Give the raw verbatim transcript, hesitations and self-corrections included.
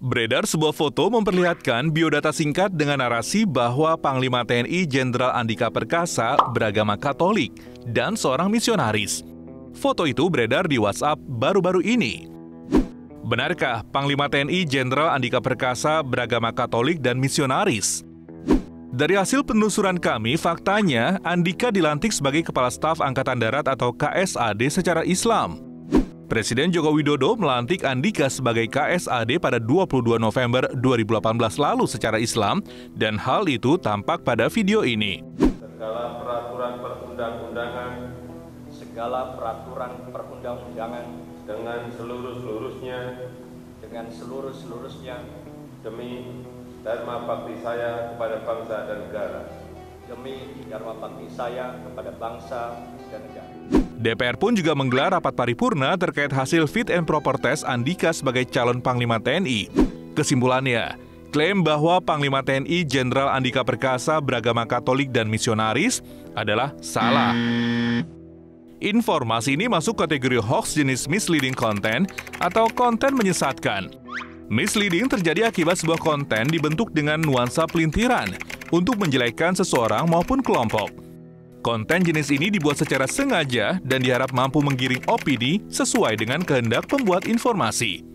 Beredar sebuah foto memperlihatkan biodata singkat dengan narasi bahwa Panglima T N I Jenderal Andika Perkasa beragama Katolik dan seorang misionaris. Foto itu beredar di WhatsApp baru-baru ini. Benarkah Panglima T N I Jenderal Andika Perkasa beragama Katolik dan misionaris? Dari hasil penelusuran kami, faktanya Andika dilantik sebagai Kepala Staf Angkatan Darat atau K S A D secara Islam. Presiden Joko Widodo melantik Andika sebagai K S A D pada dua puluh dua November dua ribu delapan belas lalu secara Islam, dan hal itu tampak pada video ini. Segala peraturan perundang-undangan, segala peraturan perundang-undangan dengan seluruh-seluruhnya, dengan seluruh-seluruhnya, demi dharma bakti saya kepada bangsa dan negara. demi dharma bakti saya kepada bangsa dan negara. D P R pun juga menggelar rapat paripurna terkait hasil fit and proper test Andika sebagai calon Panglima T N I. Kesimpulannya, klaim bahwa Panglima T N I Jenderal Andika Perkasa beragama Katolik dan misionaris adalah salah. Informasi ini masuk kategori hoax jenis misleading content atau konten menyesatkan. Misleading terjadi akibat sebuah konten dibentuk dengan nuansa pelintiran untuk menjelekkan seseorang maupun kelompok. Konten jenis ini dibuat secara sengaja dan diharap mampu menggiring opini sesuai dengan kehendak pembuat informasi.